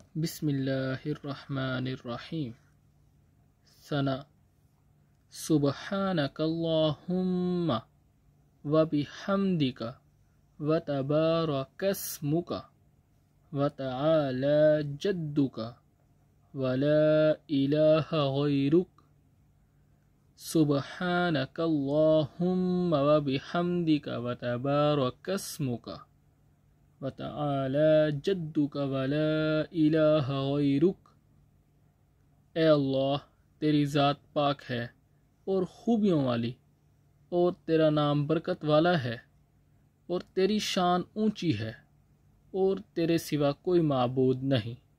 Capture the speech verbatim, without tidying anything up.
बिस्मिल्लाहिर्रहमानिर्रहीम। सना सुब्हानकल्लाहुम्मा व बिहम्दिका व तबारकस्मुका व तआला जद्दुका व ला इलाहा गैरुक। सुब्हानकल्लाहुम्मा व बिहम्दिका व तबारकस्मुका व तआला जद्दुका व ला इलाहा गैरुक। ए अल्लाह, तेरी ज़ात पाक है और खूबियों वाली, और तेरा नाम बरकत वाला है, और तेरी शान ऊंची है, और तेरे सिवा कोई माबूद नहीं।